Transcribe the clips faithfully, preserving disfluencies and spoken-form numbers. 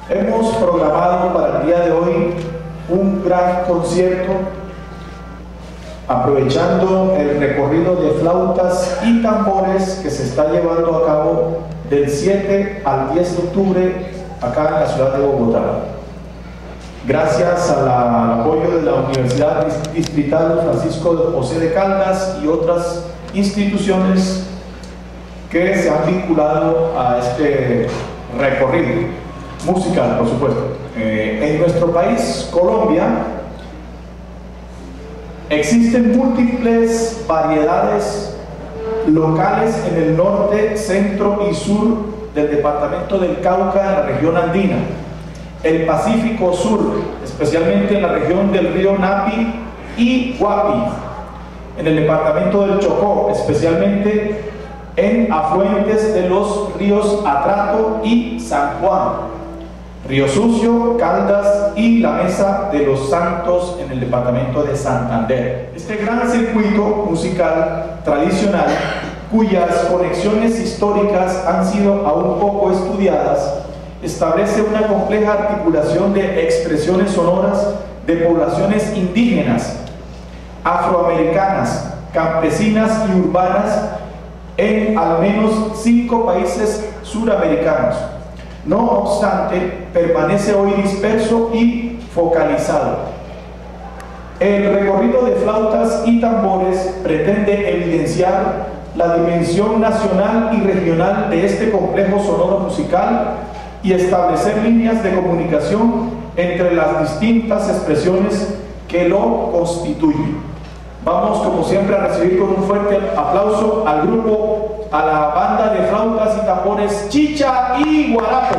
Hemos programado para el día de hoy un gran concierto aprovechando el recorrido de flautas y tambores que se está llevando a cabo del siete al diez de octubre acá en la ciudad de Bogotá. Gracias al apoyo de la Universidad Distrital Francisco de José de Caldas y otras instituciones que se han vinculado a este recorrido musical, por supuesto. Eh, en nuestro país, Colombia, existen múltiples variedades locales en el norte, centro y sur del departamento del Cauca, en la región andina, el Pacífico Sur, especialmente en la región del río Napi y Guapi, en el departamento del Chocó, especialmente en afluentes de los ríos Atrato y San Juan, Río Sucio, Caldas y la Mesa de los Santos en el departamento de Santander. Este gran circuito musical tradicional, cuyas conexiones históricas han sido aún poco estudiadas, establece una compleja articulación de expresiones sonoras de poblaciones indígenas, afroamericanas, campesinas y urbanas en al menos cinco países suramericanos. No obstante, permanece hoy disperso y focalizado. El recorrido de flautas y tambores pretende evidenciar la dimensión nacional y regional de este complejo sonoro musical y establecer líneas de comunicación entre las distintas expresiones que lo constituyen. Vamos, como siempre, a recibir con un fuerte aplauso al grupo, a la banda de flautas y tambores Chicha y Guarapo.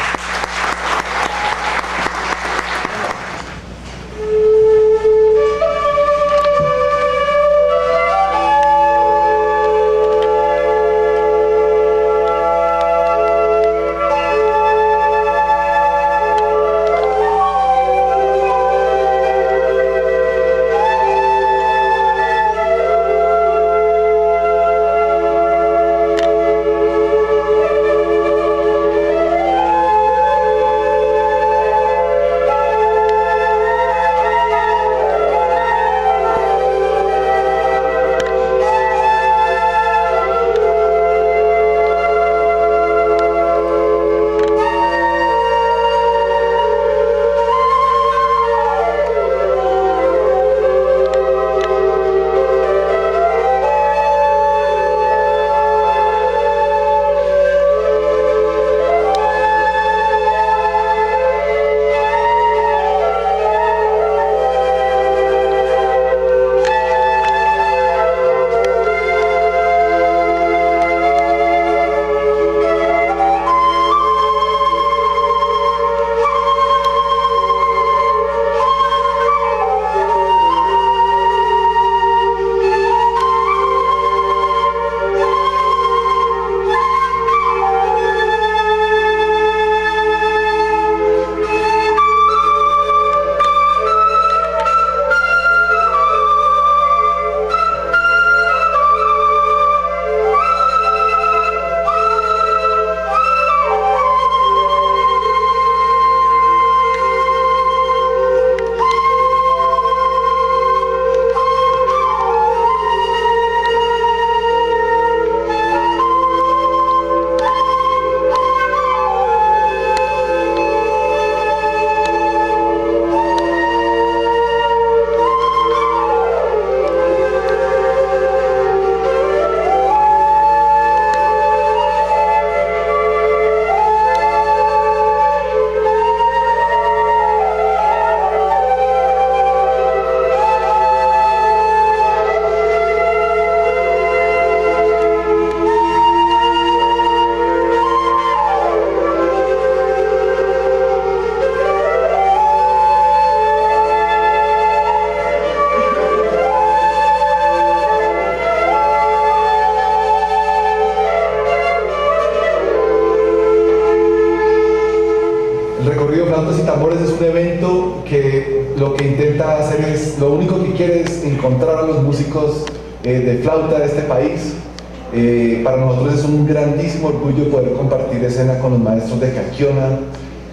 Flautas y Tambores es un evento que lo que intenta hacer es, lo único que quiere es encontrar a los músicos eh, de flauta de este país. Eh, para nosotros es un grandísimo orgullo poder compartir escena con los maestros de Caquiona,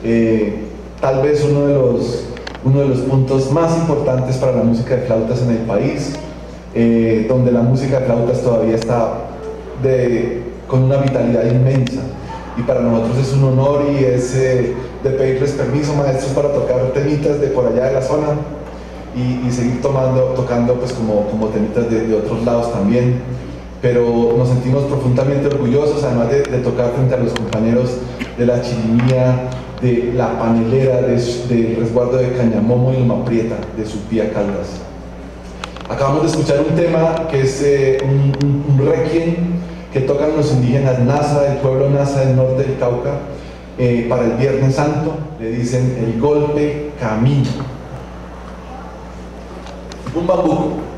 eh, tal vez uno de, los, uno de los puntos más importantes para la música de flautas en el país, eh, donde la música de flautas todavía está de, con una vitalidad inmensa. Y para nosotros es un honor y es eh, de pedirles permiso, maestros, para tocar temitas de por allá de la zona y, y seguir tomando, tocando pues como, como temitas de, de otros lados también. Pero nos sentimos profundamente orgullosos, además de, de tocar frente a los compañeros de la Chirimía, de la Panelera, del de Resguardo de Cañamomo y Loma Prieta, de Supía Caldas. Acabamos de escuchar un tema que es eh, un, un, un requiem que tocan los indígenas Nasa, del pueblo Nasa del norte del Cauca, eh, para el Viernes Santo. Le dicen el golpe camino. Un bambuco.